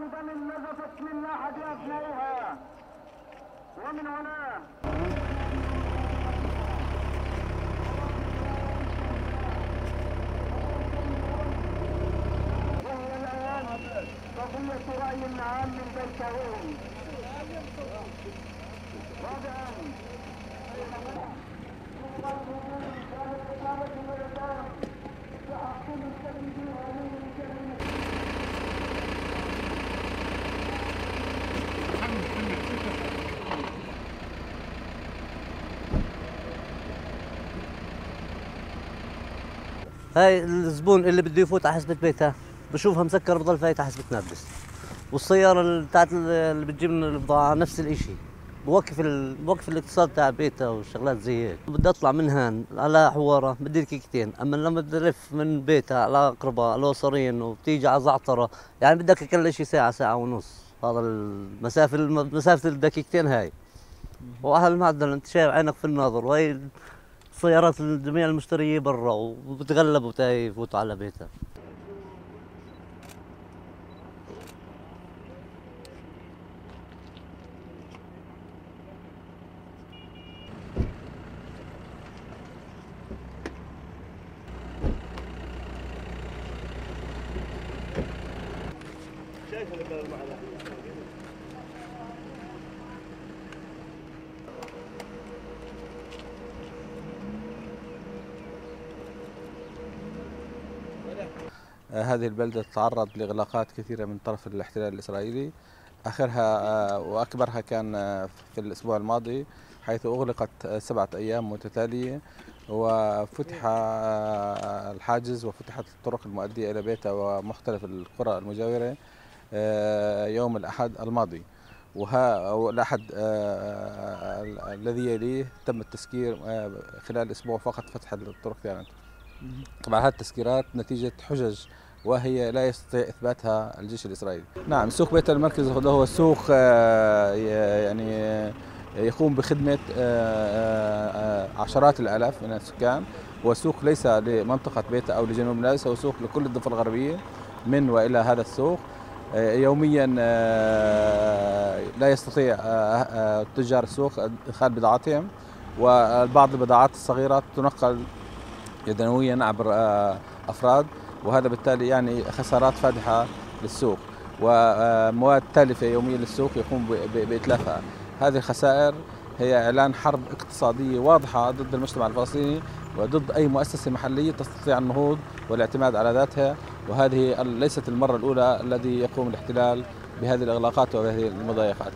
دم نزفت من أحد أبنائها. ومن هنا وهي الآن قضية رأي عام من بيتاوين. رابعا هاي الزبون اللي بده يفوت على حسبة بيته بشوفها مسكر بضل فايت على حسبة نابلس، والسيارة بتاعت اللي بتجيب من البضاعة نفس الاشي، بوقف الاقتصاد تاع بيته وشغلات زي هيك. بدي اطلع من هان على حوارة بدي دقيقتين، اما لما بدي الف من بيته على اقرباء الوصرين وبتيجي على زعترة يعني بدك اقل شي ساعة ساعة ونص. هذا مسافة الدقيقتين هاي. واهل المعدل انت شايف عينك في الناظر، وهي السيارات الجميع المشترية برا وبتغلبوا تاي يفوتوا على بيتها. شايف اللي كانوا معنا. هذه البلدة تتعرض لإغلاقات كثيرة من طرف الاحتلال الإسرائيلي، آخرها وأكبرها كان في الأسبوع الماضي، حيث أغلقت 7 أيام متتالية، وفتح الحاجز وفتحت الطرق المؤدية إلى بيتا ومختلف القرى المجاورة يوم الأحد الماضي. والأحد الذي يليه تم التسكير خلال أسبوع فقط فتح الطرق كانت. طبعا هذه التسكيرات نتيجة حجج وهي لا يستطيع إثباتها الجيش الإسرائيلي. نعم، سوق بيت المركز هو سوق يعني يقوم بخدمة عشرات الآلاف من السكان، وسوق ليس لمنطقة بيتا أو لجنوب نابلس، هو سوق لكل الضفة الغربية من وإلى هذا السوق. يوميا لا يستطيع تجار السوق إدخال بضاعتهم، وبعض البضاعات الصغيرة تنقل يدويا عبر أفراد، وهذا بالتالي يعني خسارات فادحة للسوق، ومواد تالفة يوميا للسوق يقوم بإتلافها. هذه الخسائر هي إعلان حرب اقتصادية واضحة ضد المجتمع الفلسطيني وضد أي مؤسسة محلية تستطيع النهوض والاعتماد على ذاتها، وهذه ليست المرة الأولى الذي يقوم الاحتلال بهذه الإغلاقات وبهذه المضايقات.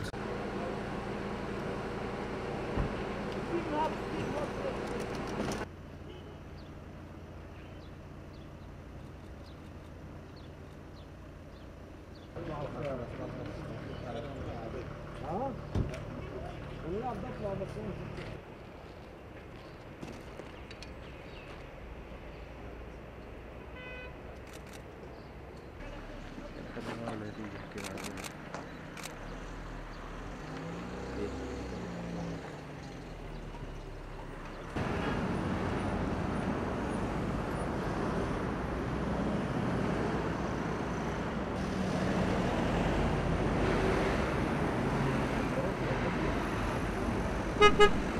Ha ha ha!